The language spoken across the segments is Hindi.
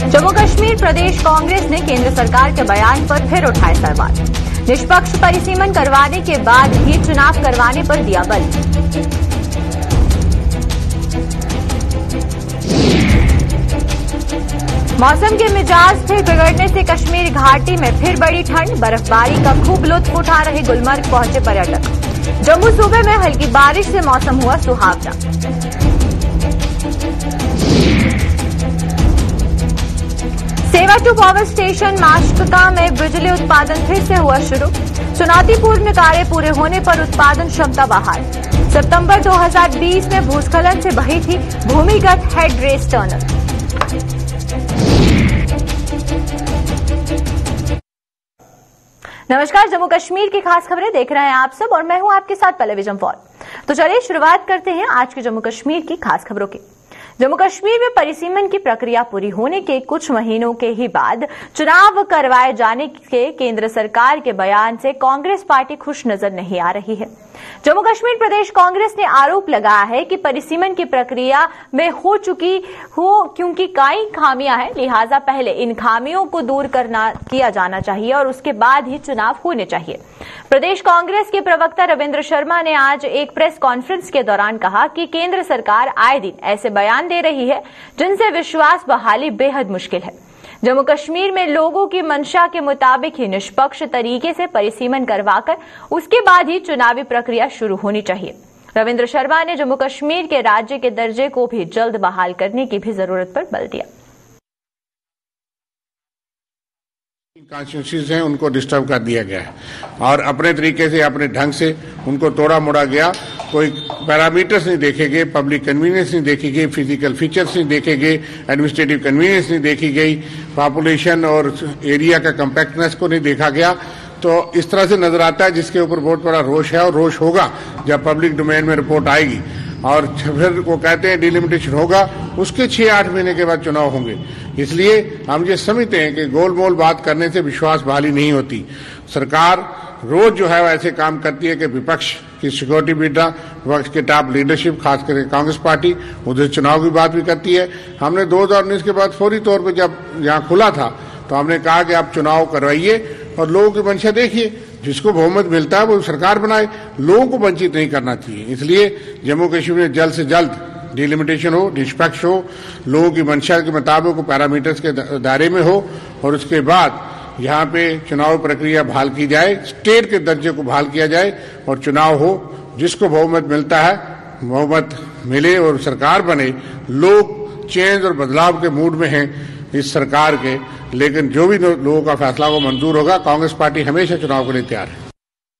जम्मू कश्मीर प्रदेश कांग्रेस ने केंद्र सरकार के बयान पर फिर उठाए सवाल। निष्पक्ष परिसीमन करवाने के बाद ही चुनाव करवाने पर दिया बल। मौसम के मिजाज फिर बिगड़ने से कश्मीर घाटी में फिर बड़ी ठंड। बर्फबारी का खूब लुत्फ उठा रहे गुलमर्ग पहुंचे पर्यटक। जम्मू सूबे में हल्की बारिश से मौसम हुआ सुहावना। सेवा टू पावर स्टेशन माशका में बिजली उत्पादन फिर से हुआ शुरू। चुनौतीपूर्ण कार्य पूरे होने पर उत्पादन क्षमता बहाल। सितंबर 2020 में भूस्खलन से बही थी भूमिगत हेड रेस टनल। नमस्कार, जम्मू कश्मीर की खास खबरें देख रहे हैं आप सब और मैं हूं आपके साथ पल्लवी जम्वाल। तो चलिए शुरुआत करते हैं आज के जम्मू कश्मीर की खास खबरों की। जम्मू कश्मीर में परिसीमन की प्रक्रिया पूरी होने के कुछ महीनों के ही बाद चुनाव करवाए जाने के केंद्र सरकार के बयान से कांग्रेस पार्टी खुश नजर नहीं आ रही है। जम्मू कश्मीर प्रदेश कांग्रेस ने आरोप लगाया है कि परिसीमन की प्रक्रिया में क्योंकि कई खामियां हैं, लिहाजा पहले इन खामियों को दूर किया जाना चाहिए और उसके बाद ही चुनाव होने चाहिए। प्रदेश कांग्रेस के प्रवक्ता रविंद्र शर्मा ने आज एक प्रेस कॉन्फ्रेंस के दौरान कहा कि केंद्र सरकार आए दिन ऐसे बयान दे रही है जिनसे विश्वास बहाली बेहद मुश्किल है। जम्मू कश्मीर में लोगों की मंशा के मुताबिक ही निष्पक्ष तरीके से परिसीमन करवाकर उसके बाद ही चुनावी प्रक्रिया शुरू होनी चाहिए। रविंद्र शर्मा ने जम्मू कश्मीर के राज्य के दर्जे को भी जल्द बहाल करने की भी जरूरत पर बल दिया। कॉन्स्टिट्यूंसीज हैं उनको डिस्टर्ब कर दिया गया है और अपने तरीके से अपने ढंग से उनको तोड़ा मोड़ा गया। कोई पैरामीटर्स नहीं देखे गए, पब्लिक कन्वीनियंस नहीं देखी गई, फिजिकल फीचर्स नहीं देखे गए, एडमिनिस्ट्रेटिव कन्वीनियंस नहीं देखी गई, पॉपुलेशन और एरिया का कम्पैक्टनेस को नहीं देखा गया। तो इस तरह से नजर आता है जिसके ऊपर बहुत बड़ा रोष है और रोष होगा जब पब्लिक डोमेन में रिपोर्ट आएगी और फिर वो कहते हैं डिलिमिटेशन होगा, उसके 6-8 महीने के बाद चुनाव होंगे। इसलिए हम ये समझते हैं कि गोलमोल बात करने से विश्वास बहाली नहीं होती। सरकार रोज जो है ऐसे काम करती है कि विपक्ष की सिक्योरिटी बीटा, विपक्ष के टॉप लीडरशिप खास करके कांग्रेस पार्टी उधर चुनाव की बात भी करती है। हमने 2019 के बाद फौरी तौर पर जब यहाँ खुला था तो हमने कहा कि आप चुनाव करवाइए और लोगों की मंशा देखिए, जिसको बहुमत मिलता है वो सरकार बनाए, लोगों को वंचित नहीं करना चाहिए। इसलिए जम्मू कश्मीर में जल्द से जल्द डिलिमिटेशन हो, निष्पक्ष हो, लोगों की मंशा के मुताबिक हो, पैरामीटर्स के दायरे में हो और उसके बाद यहाँ पे चुनाव प्रक्रिया बहाल की जाए, स्टेट के दर्जे को बहाल किया जाए और चुनाव हो। जिसको बहुमत मिलता है बहुमत मिले और सरकार बने। लोग चेंज और बदलाव के मूड में हैं इस सरकार के, लेकिन जो भी लोगों का फैसला वो मंजूर होगा। कांग्रेस पार्टी हमेशा चुनाव के लिए तैयार है।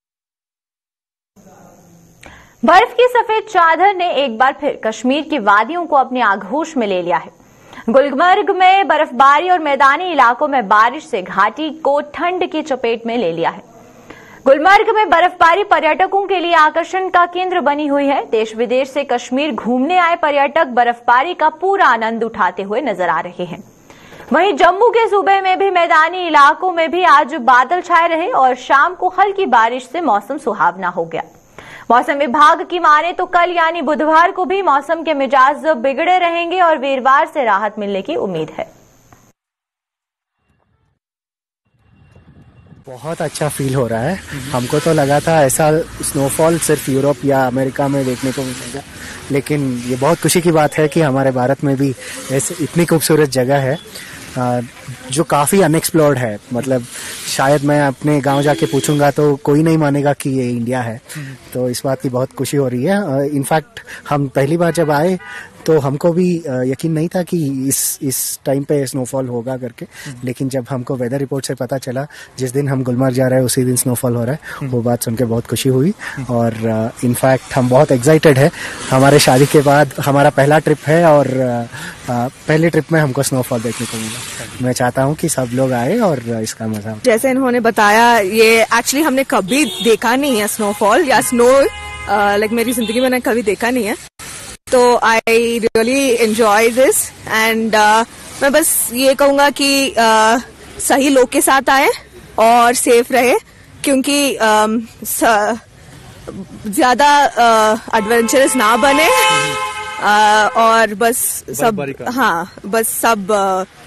बर्फ की सफेद चादर ने एक बार फिर कश्मीर की वादियों को अपने आगोश में ले लिया है। गुलमर्ग में बर्फबारी और मैदानी इलाकों में बारिश से घाटी को ठंड की चपेट में ले लिया है। गुलमर्ग में बर्फबारी पर्यटकों के लिए आकर्षण का केंद्र बनी हुई है। देश विदेश से कश्मीर घूमने आए पर्यटक बर्फबारी का पूरा आनंद उठाते हुए नजर आ रहे हैं। वहीं जम्मू के सूबे में भी मैदानी इलाकों में भी आज बादल छाए रहे और शाम को हल्की बारिश से मौसम सुहावना हो गया। मौसम विभाग की माने तो कल यानी बुधवार को भी मौसम के मिजाज बिगड़े रहेंगे और वीरवार से राहत मिलने की उम्मीद है। बहुत अच्छा फील हो रहा है। हमको तो लगा था ऐसा स्नोफॉल सिर्फ यूरोप या अमेरिका में देखने को मिलेगा, लेकिन ये बहुत खुशी की बात है कि हमारे भारत में भी ऐसे इतनी खूबसूरत जगह है जो काफ़ी अनएक्सप्लोर्ड है। मतलब शायद मैं अपने गांव जाके पूछूंगा तो कोई नहीं मानेगा कि ये इंडिया है। तो इस बात की बहुत खुशी हो रही है। इनफैक्ट हम पहली बार जब आए तो हमको भी यकीन नहीं था कि इस टाइम पे स्नोफॉल होगा करके, लेकिन जब हमको वेदर रिपोर्ट से पता चला जिस दिन हम गुलमर्ग जा रहे हैं उसी दिन स्नोफॉल हो रहा है, वो बात सुन के बहुत खुशी हुई। और इनफैक्ट हम बहुत एक्साइटेड है। हमारे शादी के बाद हमारा पहला ट्रिप है और पहले ट्रिप में हमको स्नोफॉल देखने को मिला। मैं चाहता हूँ कि सब लोग आए और इसका मजा। जैसे इन्होंने बताया, ये एक्चुअली हमने कभी देखा नहीं है स्नोफॉल या स्नो, लाइक मेरी जिंदगी में कभी देखा नहीं है। तो I really enjoy this and मैं बस ये कहूँगा कि सही लोग के साथ आए और सेफ रहे, क्योंकि ज्यादा एडवेंचरस ना बने और बस सब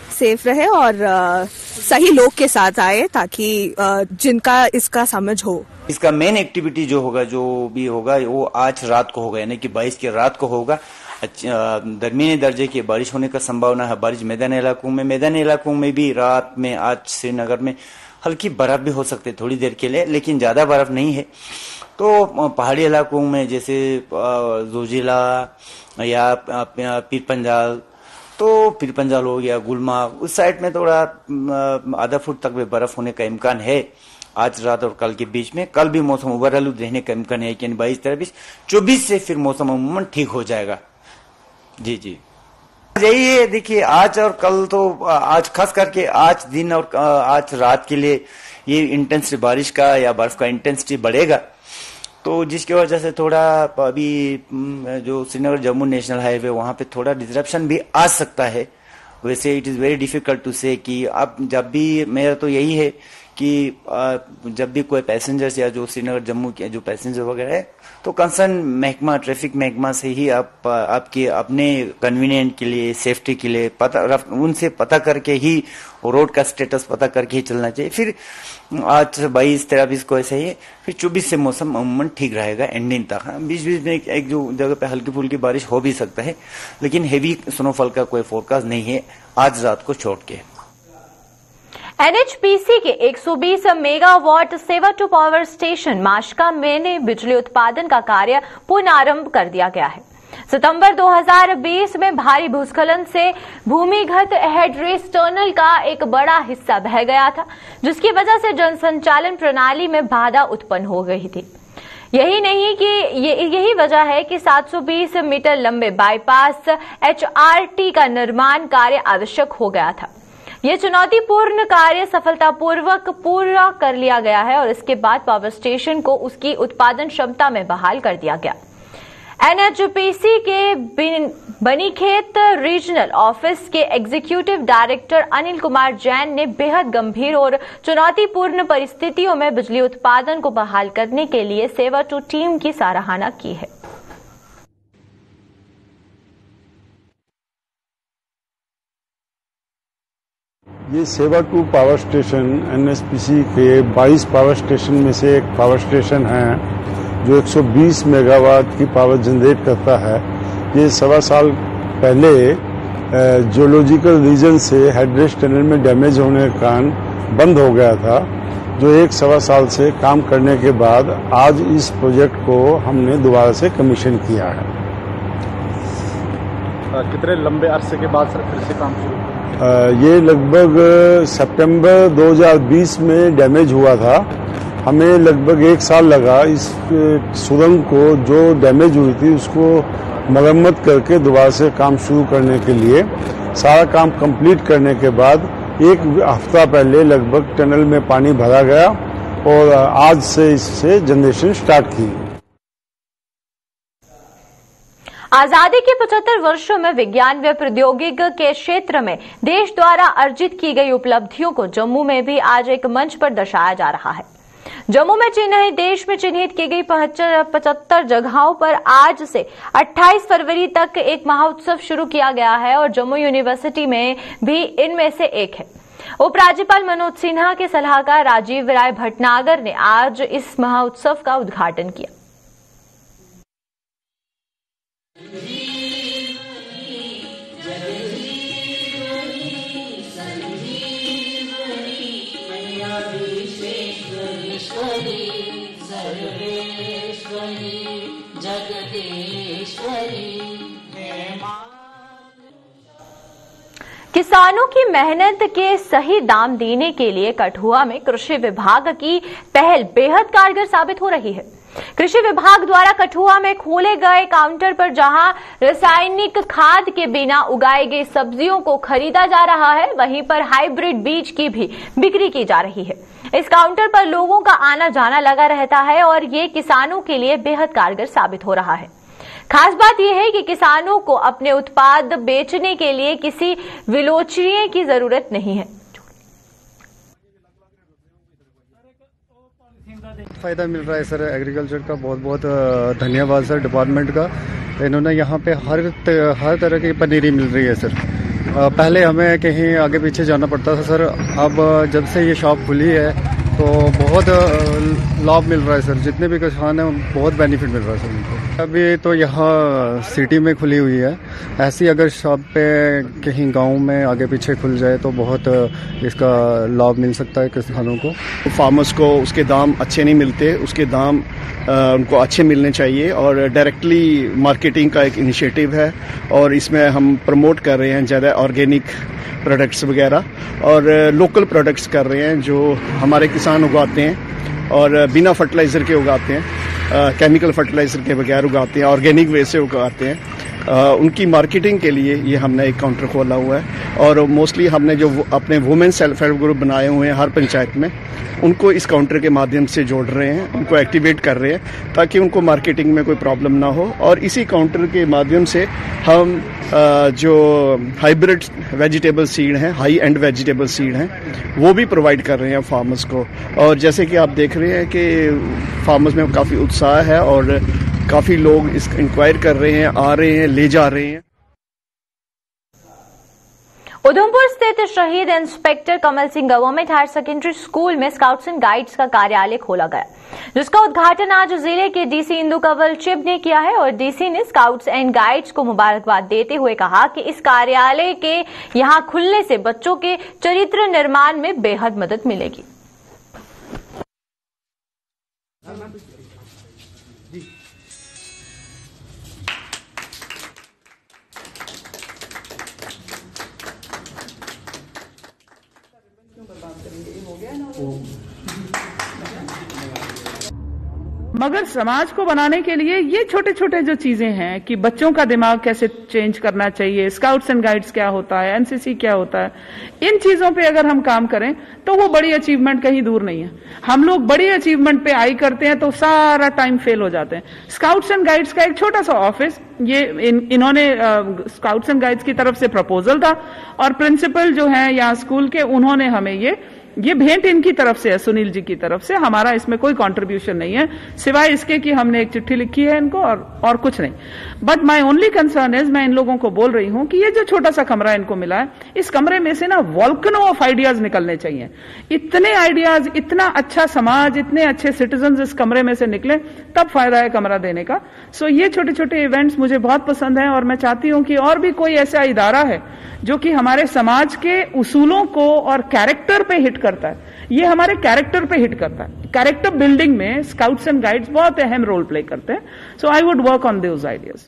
सेफ रहे और सही लोग के साथ आए ताकि जिनका इसका समझ हो। इसका मेन एक्टिविटी जो भी होगा वो आज रात को होगा, यानी कि 22 की रात को होगा। दरमियाने दर्जे की बारिश होने का संभावना है। बारिश मैदानी इलाकों में भी रात में आज श्रीनगर में हल्की बर्फ भी हो सकती है थोड़ी देर के लिए, लेकिन ज्यादा बर्फ नहीं है। तो पहाड़ी इलाकों में जैसे जोजिला या पीर पंजाल हो गया, गुलमर्ग, उस साइड में थोड़ा आधा फुट तक भी बर्फ होने का इम्कान है आज रात और कल के बीच में। कल भी मौसम उबरालूद रहने का इम्कान है, यानी 22-23-24 से फिर मौसम अमूमन ठीक हो जाएगा। जी यही है। देखिए आज और कल तो आज खास करके आज दिन और आज रात के लिए ये इंटेंसिटी बारिश का या बर्फ का इंटेंसिटी बढ़ेगा, तो जिसकी वजह से थोड़ा अभी जो श्रीनगर जम्मू नेशनल हाईवे वहां पे थोड़ा डिसरप्शन भी आ सकता है। वैसे it is very difficult to say कि अब जब भी मेरा तो यही है कि जब भी कोई पैसेंजर्स या जो श्रीनगर जम्मू के जो पैसेंजर वगैरह है तो कंसर्न महकमा ट्रैफिक महकमा से ही आप आपके अपने कन्वीनियंट के लिए सेफ्टी के लिए उनसे पता करके ही रोड का स्टेटस पता करके ही चलना चाहिए। फिर आज 22-23 को ऐसे ही, फिर 24 से मौसम अमूमन ठीक रहेगा एंडिंग तक। बीच बीच में एक जो जगह पे हल्की फुल्की बारिश हो भी सकता है, लेकिन हेवी स्नोफॉल का कोई फोरकास्ट नहीं है आज रात को छोड़ के। एनएचपीसी के 120 मेगावाट सेवा टू पावर स्टेशन माशका में बिजली उत्पादन का कार्य पुनरारंभ कर दिया गया है। सितंबर 2020 में भारी भूस्खलन से भूमिगत हेडरेस टनल का एक बड़ा हिस्सा बह गया था, जिसकी वजह से जनसंचालन प्रणाली में बाधा उत्पन्न हो गई थी। यही वजह है कि 720 मीटर लंबे बाईपास एचआरटी का निर्माण कार्य आवश्यक हो गया था। यह चुनौतीपूर्ण कार्य सफलतापूर्वक पूरा कर लिया गया है और इसके बाद पावर स्टेशन को उसकी उत्पादन क्षमता में बहाल कर दिया गया। एनएचपीसी के बनीखेत रीजनल ऑफिस के एग्जीक्यूटिव डायरेक्टर अनिल कुमार जैन ने बेहद गंभीर और चुनौतीपूर्ण परिस्थितियों में बिजली उत्पादन को बहाल करने के लिए सेवा टू टीम की सराहना की है। ये सेवा टू पावर स्टेशन एनएचपीसी के 22 पावर स्टेशन में से एक पावर स्टेशन है जो 120 मेगावाट की पावर जनरेट करता है। ये 1.25 साल पहले जियोलॉजिकल रीजन से हेडरेस टनल में डैमेज होने के कारण बंद हो गया था, जो 1.25 साल से काम करने के बाद आज इस प्रोजेक्ट को हमने दोबारा से कमीशन किया है। कितने लंबे अरसे के बाद सर फिर से काम शुरू? ये लगभग सितंबर 2020 में डैमेज हुआ था। हमें लगभग 1 साल लगा इस सुरंग को जो डैमेज हुई थी उसको मरम्मत करके दोबारा से काम शुरू करने के लिए। सारा काम कंप्लीट करने के बाद 1 हफ्ता पहले लगभग टनल में पानी भरा गया और आज से इससे जनरेशन स्टार्ट की। आजादी के 75 वर्षों में विज्ञान व प्रौद्योगिकी के क्षेत्र में देश द्वारा अर्जित की गई उपलब्धियों को जम्मू में भी आज एक मंच पर दर्शाया जा रहा है। जम्मू में देश में चिन्हित की गई 75 जगहों पर आज से 28 फरवरी तक एक महोत्सव शुरू किया गया है और जम्मू यूनिवर्सिटी में भी इनमें से एक है। उपराज्यपाल मनोज सिन्हा के सलाहकार राजीव राय भटनागर ने आज इस महोत्सव का उद्घाटन किया। किसानों की मेहनत के सही दाम देने के लिए कठुआ में कृषि विभाग की पहल बेहद कारगर साबित हो रही है। कृषि विभाग द्वारा कठुआ में खोले गए काउंटर पर जहां रासायनिक खाद के बिना उगाई गई सब्जियों को खरीदा जा रहा है, वहीं पर हाइब्रिड बीज की भी बिक्री की जा रही है। इस काउंटर पर लोगों का आना जाना लगा रहता है और ये किसानों के लिए बेहद कारगर साबित हो रहा है। खास बात यह है कि किसानों को अपने उत्पाद बेचने के लिए किसी विलोचनीय की जरूरत नहीं है। फायदा मिल रहा है सर एग्रीकल्चर का। बहुत बहुत धन्यवाद सर डिपार्टमेंट का। इन्होंने यहाँ पे हर तरह की पनीरी मिल रही है सर। पहले हमें कहीं आगे पीछे जाना पड़ता था सर। अब जब से ये शॉप खुली है तो बहुत लाभ मिल रहा है सर। जितने भी किसान हैं बहुत बेनिफिट मिल रहा है सर उनको। अभी तो यहाँ सिटी में खुली हुई है, ऐसी अगर शॉप पे कहीं गांव में आगे पीछे खुल जाए तो बहुत इसका लाभ मिल सकता है किसानों को। फार्मर्स को उसके दाम अच्छे नहीं मिलते, उसके दाम उनको अच्छे मिलने चाहिए और डायरेक्टली मार्केटिंग का एक इनिशिएटिव है और इसमें हम प्रमोट कर रहे हैं ज़्यादा ऑर्गेनिक प्रोडक्ट्स वगैरह और लोकल प्रोडक्ट्स कर रहे हैं जो हमारे किसान उगाते हैं और बिना फर्टिलाइज़र के उगाते हैं, केमिकल फर्टिलाइज़र के बगैर उगाते हैं, ऑर्गेनिक वे से उगाते हैं। उनकी मार्केटिंग के लिए ये हमने एक काउंटर खोला हुआ है और मोस्टली हमने जो अपने वुमेन सेल्फ हेल्प ग्रुप बनाए हुए हैं हर पंचायत में, उनको इस काउंटर के माध्यम से जोड़ रहे हैं, उनको एक्टिवेट कर रहे हैं ताकि उनको मार्केटिंग में कोई प्रॉब्लम ना हो। और इसी काउंटर के माध्यम से हम जो हाइब्रिड वेजिटेबल सीड हैं, हाई एंड वेजिटेबल सीड हैं, वो भी प्रोवाइड कर रहे हैं फार्मर्स को। और जैसे कि आप देख रहे हैं कि फार्मर्स में काफ़ी उत्साह है और काफ़ी लोग इस इंक्वायर कर रहे हैं, आ रहे हैं, ले जा रहे हैं। उधमपुर स्थित शहीद inspector Kamal Singh government higher secondary school में स्काउट्स एंड गाइड्स का कार्यालय खोला गया, जिसका उद्घाटन आज जिले के डीसी इंदु कंवल चिब ने किया है। और डीसी ने स्काउट्स एंड गाइड्स को मुबारकबाद देते हुए कहा कि इस कार्यालय के यहां खुलने से बच्चों के चरित्र निर्माण में बेहद मदद मिलेगी। मगर समाज को बनाने के लिए ये छोटे छोटे जो चीजें हैं कि बच्चों का दिमाग कैसे चेंज करना चाहिए, स्काउट्स एंड गाइड्स क्या होता है, एनसीसी क्या होता है, इन चीजों पे अगर हम काम करें तो वो बड़ी अचीवमेंट कहीं दूर नहीं है। हम लोग बड़ी अचीवमेंट पे आई करते हैं तो सारा टाइम फेल हो जाते हैं। स्काउट्स एंड गाइड्स का एक छोटा सा ऑफिस, ये इन्होंने स्काउट्स एंड गाइड्स की तरफ से प्रपोजल था और प्रिंसिपल जो है यहाँ स्कूल के, उन्होंने हमें ये भेंट इनकी तरफ से है, सुनील जी की तरफ से। हमारा इसमें कोई कंट्रीब्यूशन नहीं है सिवाय इसके कि हमने एक चिट्ठी लिखी है इनको और कुछ नहीं। But my only concern is, मैं इन लोगों को बोल रही हूं कि ये जो छोटा सा कमरा इनको मिला है, इस कमरे में से ना वॉल्कनो ऑफ आइडियाज निकलने चाहिए। इतने आइडियाज, इतना अच्छा समाज, इतने अच्छे सिटीजन इस कमरे में से निकले, तब फायदा है कमरा देने का। सो ये छोटे छोटे इवेंट्स मुझे बहुत पसंद है और मैं चाहती हूं कि और भी कोई ऐसा इदारा है जो कि हमारे समाज के उसूलों को और कैरेक्टर पे हिट करता है। ये हमारे कैरेक्टर पे हिट करता है। कैरेक्टर बिल्डिंग में स्काउट्स एंड गाइड्स बहुत अहम रोल प्ले करते हैं। So I would work on those ideas.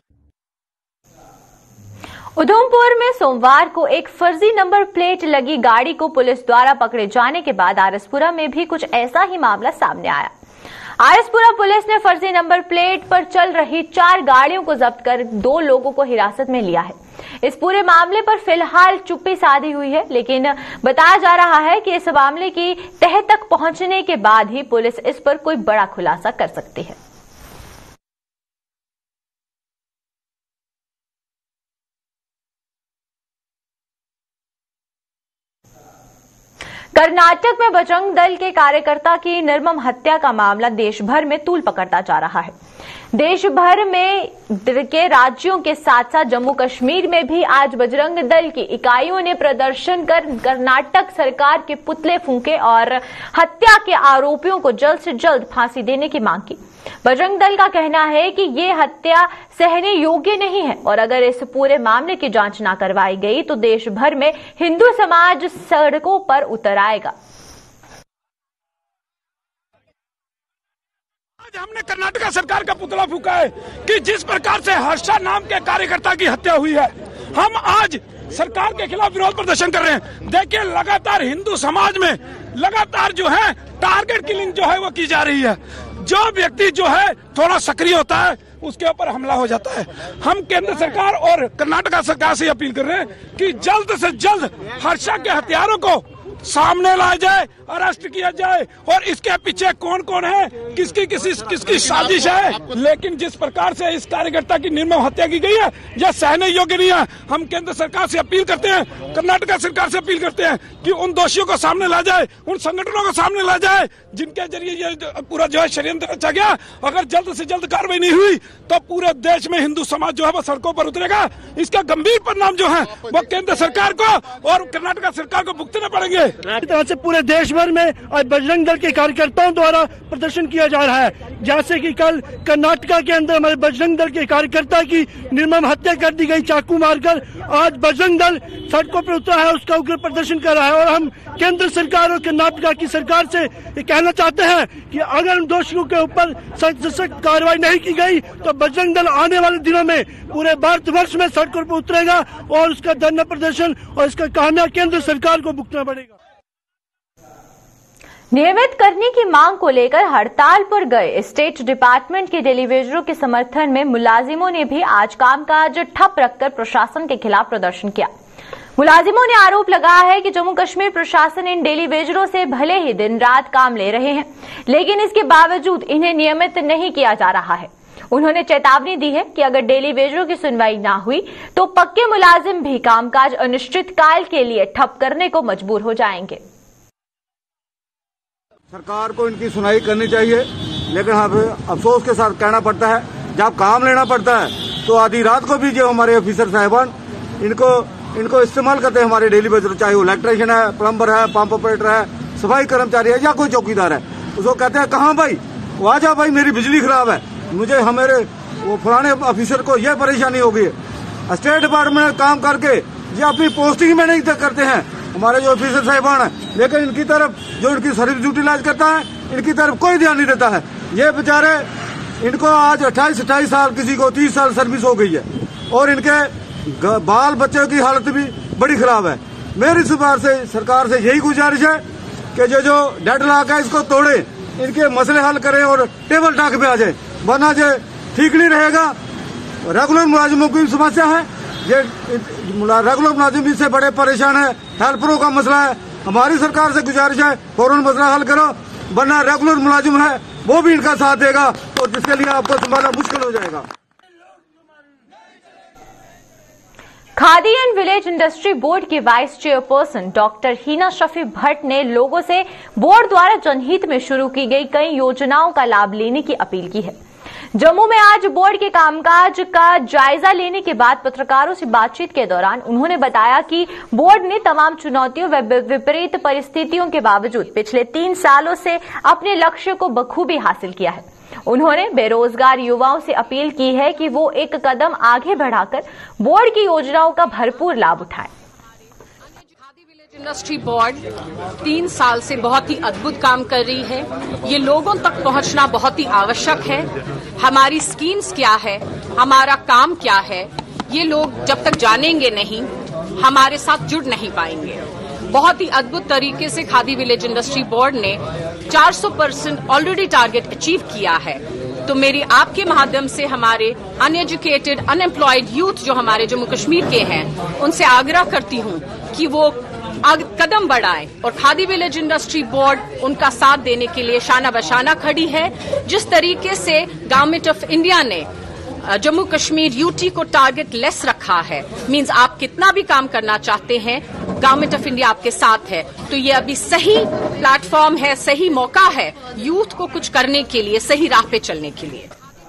Udhampur में सोमवार को एक फर्जी नंबर प्लेट लगी गाड़ी को पुलिस द्वारा पकड़े जाने के बाद आरएसपुरा में भी कुछ ऐसा ही मामला सामने आया। आरएसपुरा पुलिस ने फर्जी नंबर प्लेट पर चल रही 4 गाड़ियों को जब्त कर 2 लोगों को हिरासत में लिया है। इस पूरे मामले पर फिलहाल चुप्पी साधी हुई है, लेकिन बताया जा रहा है कि इस मामले की तह तक पहुंचने के बाद ही पुलिस इस पर कोई बड़ा खुलासा कर सकती है। कर्नाटक में बजरंग दल के कार्यकर्ता की निर्मम हत्या का मामला देश भर में तूल पकड़ता जा रहा है। देश भर में के राज्यों के साथ साथ जम्मू कश्मीर में भी आज बजरंग दल की इकाइयों ने प्रदर्शन कर कर्नाटक सरकार के पुतले फूंके और हत्या के आरोपियों को जल्द से जल्द फांसी देने की मांग की। बजरंग दल का कहना है कि ये हत्या सहने योग्य नहीं है और अगर इस पूरे मामले की जांच न करवाई गई तो देश भर में हिंदू समाज सड़कों पर उतर आएगा। आज हमने कर्नाटक सरकार का पुतला फूंका है कि जिस प्रकार से हर्षा नाम के कार्यकर्ता की हत्या हुई है, हम आज सरकार के खिलाफ विरोध प्रदर्शन कर रहे हैं। देखिए, लगातार हिंदू समाज में लगातार जो है टारगेट किलिंग जो है वो की जा रही है। जो व्यक्ति जो है थोड़ा सक्रिय होता है उसके ऊपर हमला हो जाता है। हम केंद्र सरकार और कर्नाटक सरकार से अपील कर रहे हैं कि जल्द से जल्द हर्षा के हत्यारों को सामने लाया जाए, अरेस्ट किया जाए और इसके पीछे कौन कौन है, किसकी साजिश है। लेकिन जिस प्रकार से इस कार्यकर्ता की निर्मम हत्या की गई है यह सहने योग्य नहीं है। हम केंद्र सरकार से अपील करते हैं, कर्नाटक सरकार से अपील करते हैं कि उन दोषियों को सामने ला जाए, उन संगठनों को सामने ला जाए जिनके जरिए ये पूरा जो है षड्यंत्र रचा गया। अगर जल्द से जल्द कार्रवाई नहीं हुई तो पूरे देश में हिंदू समाज जो है वो सड़कों पर उतरेगा। इसका गंभीर परिणाम जो है वो केंद्र सरकार को और कर्नाटक सरकार को भुगतने पड़ेंगे। इस तरह से पूरे देश भर में आज बजरंग दल के कार्यकर्ताओं द्वारा प्रदर्शन किया जा रहा है। जैसे कि कल कर्नाटका के अंदर हमारे बजरंग दल के कार्यकर्ता की निर्मम हत्या कर दी गई चाकू मारकर, आज बजरंग दल सड़कों पर उतरा है, उसका उग्र प्रदर्शन कर रहा है। और हम केंद्र सरकार और कर्नाटका की सरकार से ये कहना चाहते हैं कि अगर उन दोषियों के ऊपर सख्त से सख्त कार्रवाई नहीं की गई तो बजरंग दल आने वाले दिनों में पूरे भारतवर्ष में सड़कों पर उतरेगा और उसका धरना प्रदर्शन और इसका खामियाजा केंद्र सरकार को भुगतना पड़ेगा। नियमित करने की मांग को लेकर हड़ताल पर गए स्टेट डिपार्टमेंट के डेलीवेजरों के समर्थन में मुलाजिमों ने भी आज कामकाज ठप रखकर प्रशासन के खिलाफ प्रदर्शन किया। मुलाजिमों ने आरोप लगाया है कि जम्मू कश्मीर प्रशासन इन डेलीवेजरों से भले ही दिन रात काम ले रहे हैं, लेकिन इसके बावजूद इन्हें नियमित नहीं किया जा रहा है। उन्होंने चेतावनी दी है कि अगर डेलीवेजरों की सुनवाई ना हुई तो पक्के मुलाजिम भी कामकाज अनिश्चित काल के लिए ठप करने को मजबूर हो जाएंगे। सरकार को इनकी सुनवाई करनी चाहिए, लेकिन अफसोस के साथ कहना पड़ता है जब काम लेना पड़ता है तो आधी रात को भी जो हमारे ऑफिसर साहिबान इनको इस्तेमाल करते हैं। हमारे डेली बेजर, चाहे वो इलेक्ट्रिशियन है, प्लम्बर है, पंप ऑपरेटर है, सफाई कर्मचारी है या कोई चौकीदार है, उसको कहते हैं कहाँ भाई, वो आ जा भाई मेरी बिजली खराब है, मुझे हमारे वो फलाने ऑफिसर को यह परेशानी हो गई है। स्टेट डिपार्टमेंट में काम करके ये अपनी पोस्टिंग में नहीं करते हैं हमारे जो ऑफिसर साहिबान है, लेकिन इनकी तरफ जो इनकी सर्विस यूटिलाइज करता है इनकी तरफ कोई ध्यान नहीं देता है। ये बेचारे इनको आज 28 साल, किसी को 30 साल सर्विस हो गई है और इनके बाल बच्चों की हालत भी बड़ी खराब है। मेरी सरकार से यही गुजारिश है कि जो डेड लॉक है इसको तोड़े, इनके मसले हल करें और टेबल टॉक पे आ जाए, वरना जो ठीक नहीं रहेगा। रेगुलर मुलाजिमों की समस्या है, ये रेगुलर मुलाजिम इससे बड़े परेशान है। हेल्परों का मसला है, हमारी सरकार से गुजारिश है फौरन मसला हल करो, वरना रेगुलर मुलाजिम है वो भी इनका साथ देगा और जिसके लिए आपको संभालना मुश्किल हो जाएगा। Khadi and village industry board की vice chairperson doctor Heena Shafi Bhat ने लोगों से बोर्ड द्वारा जनहित में शुरू की गई कई योजनाओं का लाभ लेने की अपील की है। जम्मू में आज बोर्ड के कामकाज का जायजा लेने के बाद पत्रकारों से बातचीत के दौरान उन्होंने बताया कि बोर्ड ने तमाम चुनौतियों व विपरीत परिस्थितियों के बावजूद पिछले 3 सालों से अपने लक्ष्य को बखूबी हासिल किया है। उन्होंने बेरोजगार युवाओं से अपील की है कि वो एक कदम आगे बढ़ाकर बोर्ड की योजनाओं का भरपूर लाभ उठाएं। इंडस्ट्री बोर्ड 3 साल से बहुत ही अद्भुत काम कर रही है। ये लोगों तक पहुंचना बहुत ही आवश्यक है। हमारी स्कीम्स क्या है, हमारा काम क्या है, ये लोग जब तक जानेंगे नहीं हमारे साथ जुड़ नहीं पाएंगे। बहुत ही अद्भुत तरीके से खादी विलेज इंडस्ट्री बोर्ड ने 400% ऑलरेडी टारगेट अचीव किया है। तो मेरी आपके माध्यम से हमारे अनएजुकेटेड अनएम्प्लॉयड यूथ जो हमारे जम्मू कश्मीर के हैं उनसे आग्रह करती हूं कि वो कदम बढ़ाएं और खादी विलेज इंडस्ट्री बोर्ड उनका साथ देने के लिए शाना बशाना खड़ी है। जिस तरीके से गवर्नमेंट ऑफ इंडिया ने जम्मू कश्मीर यूटी को टारगेट लेस रखा है, मींस आप कितना भी काम करना चाहते हैं गवर्नमेंट ऑफ इंडिया आपके साथ है। तो ये अभी सही प्लेटफॉर्म है, सही मौका है यूथ को कुछ करने के लिए, सही राह पे चलने के लिए।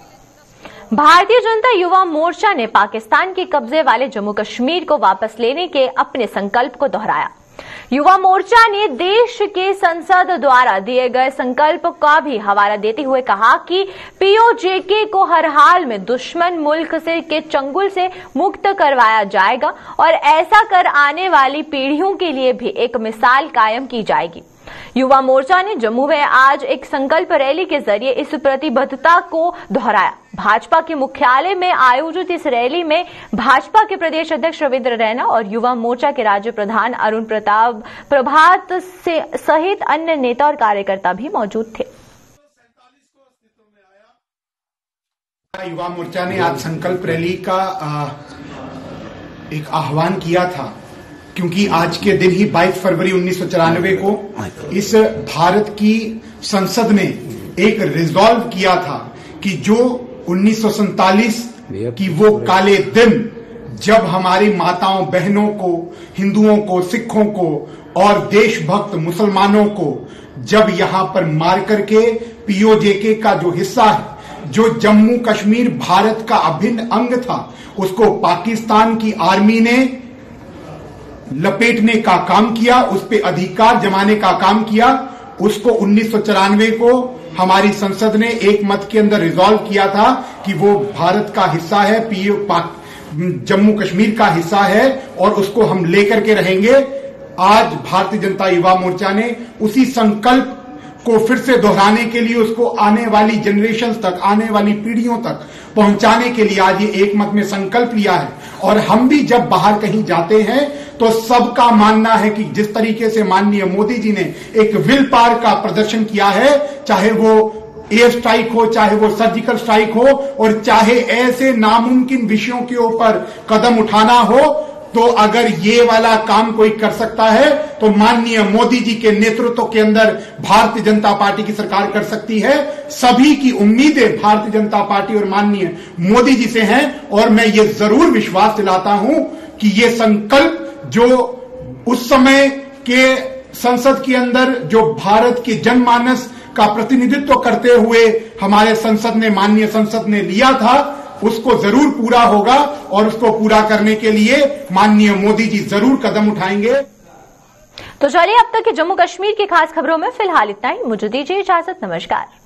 भारतीय जनता युवा मोर्चा ने पाकिस्तान के कब्जे वाले जम्मू कश्मीर को वापस लेने के अपने संकल्प को दोहराया। युवा मोर्चा ने देश के संसद द्वारा दिए गए संकल्प का भी हवाला देते हुए कहा कि पीओजेके को हर हाल में दुश्मन मुल्क से के चंगुल से मुक्त करवाया जाएगा और ऐसा कर आने वाली पीढ़ियों के लिए भी एक मिसाल कायम की जाएगी। युवा मोर्चा ने जम्मू में आज एक संकल्प रैली के जरिए इस प्रतिबद्धता को दोहराया। भाजपा के मुख्यालय में आयोजित इस रैली में भाजपा के प्रदेश अध्यक्ष रविंद्र रैना और युवा मोर्चा के राज्य प्रधान अरुण प्रभात सहित अन्य नेता और कार्यकर्ता भी मौजूद थे। युवा मोर्चा ने आज संकल्प रैली का एक आह्वान किया था क्योंकि आज के दिन ही 22 फरवरी 1994 को इस भारत की संसद ने एक रिजॉल्व किया था कि जो 1947 की वो काले दिन जब हमारी माताओं बहनों को, हिंदुओं को, सिखों को और देशभक्त मुसलमानों को जब यहां पर मार करके पीओजेके का जो हिस्सा है, जो जम्मू कश्मीर भारत का अभिन्न अंग था, उसको पाकिस्तान की आर्मी ने लपेटने का काम किया, उस पर अधिकार जमाने का काम किया। उसको 1994 को हमारी संसद ने एक मत के अंदर रिजॉल्व किया था कि वो भारत का हिस्सा है, जम्मू कश्मीर का हिस्सा है और उसको हम लेकर के रहेंगे। आज भारतीय जनता युवा मोर्चा ने उसी संकल्प को फिर से दोहराने के लिए, उसको आने वाली जनरेशन तक, आने वाली पीढ़ियों तक पहुंचाने के लिए आज ये एक मत में संकल्प लिया है। और हम भी जब बाहर कहीं जाते हैं तो सबका मानना है कि जिस तरीके से माननीय मोदी जी ने एक विल पावर का प्रदर्शन किया है, चाहे वो एयर स्ट्राइक हो, चाहे वो सर्जिकल स्ट्राइक हो और चाहे ऐसे नामुमकिन विषयों के ऊपर कदम उठाना हो, तो अगर ये वाला काम कोई कर सकता है तो माननीय मोदी जी के नेतृत्व के अंदर भारतीय जनता पार्टी की सरकार कर सकती है। सभी की उम्मीदें भारतीय जनता पार्टी और माननीय मोदी जी से हैं और मैं ये जरूर विश्वास दिलाता हूं कि ये संकल्प जो उस समय के संसद के अंदर जो भारत के जनमानस का प्रतिनिधित्व करते हुए हमारे संसद ने, माननीय संसद ने लिया था, उसको जरूर पूरा होगा और उसको पूरा करने के लिए माननीय मोदी जी जरूर कदम उठाएंगे। तो चलिए अब तक के जम्मू कश्मीर की खास खबरों में फिलहाल इतना ही। मुझे दीजिए इजाजत। नमस्कार।